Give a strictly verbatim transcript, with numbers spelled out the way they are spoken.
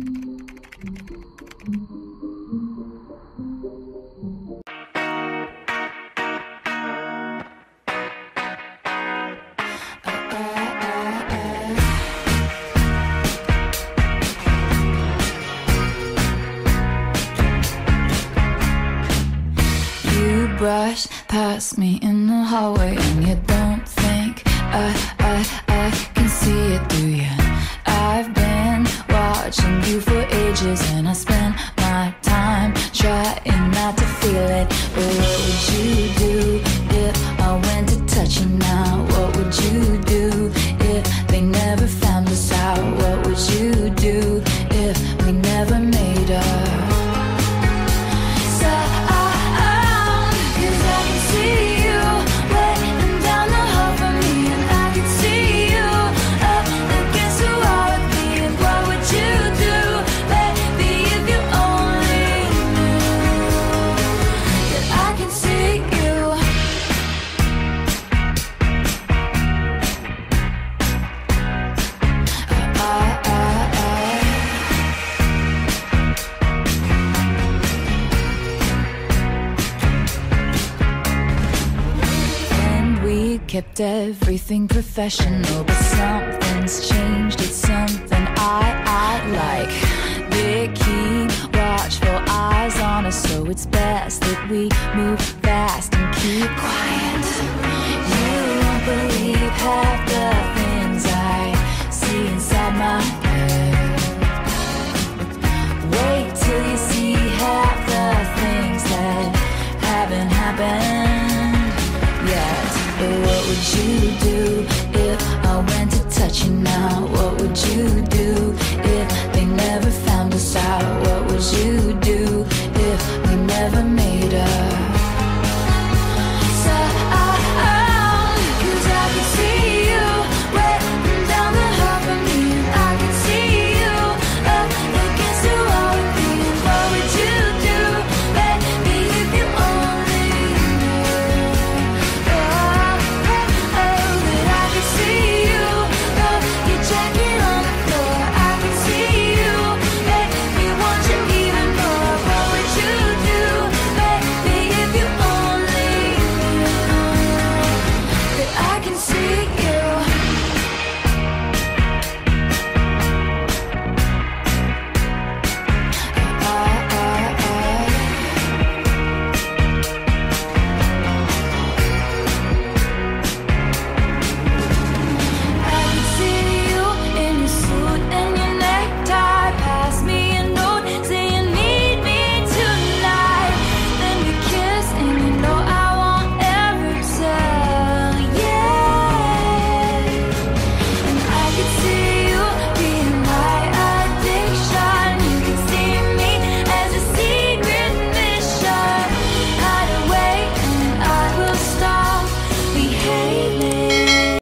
Brush past me in the hallway and you don't think I, I, I can see it, do you? I've been watching you for ages and I spend my time trying not to feel it. But what would you do if I went to touch you now? What would you do if they never found us out? What would you do if we never made up? Kept everything professional, but something's changed. It's something I, I like. They keep watchful eyes on us, so it's best that we move fast and keep quiet.